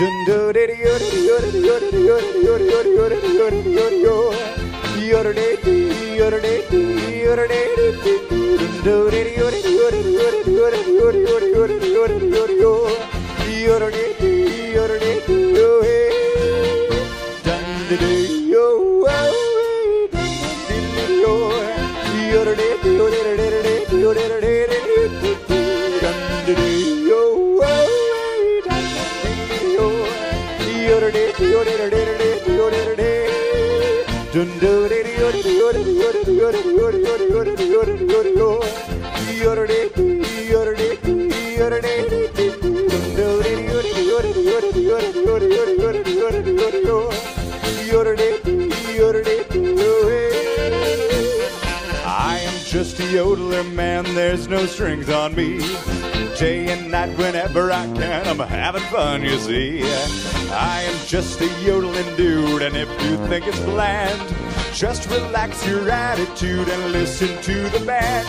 Just a yodeler, man, there's no strings on me. Day and night, whenever I can, I'm having fun, you see. I am just a yodeling dude, and if you think it's bland, just relax your attitude and listen to the band.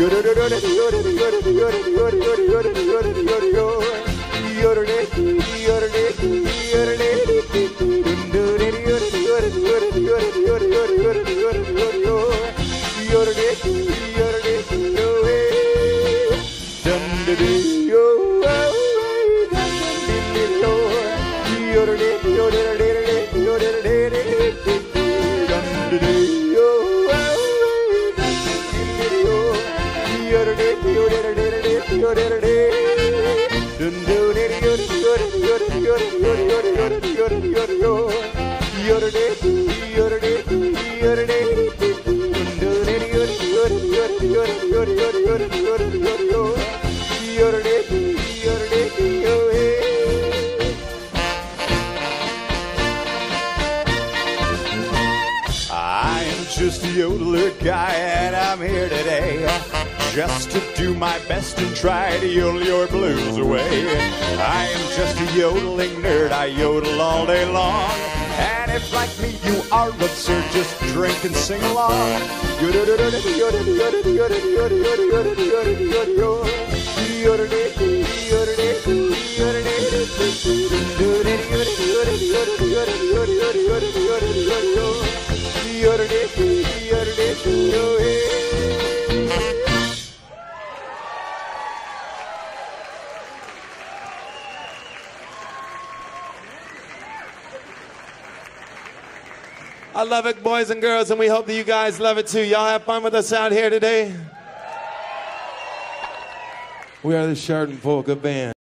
Just a yodeler guy, and I'm here today just to do my best and try to yodel your blues away. I am just a yodeling nerd, I yodel all day long. And if like me you are absurd, just drink and sing along. I love it, boys and girls, and we hope that you guys love it too. Y'all have fun with us out here today. We are the Chardon Polka Band.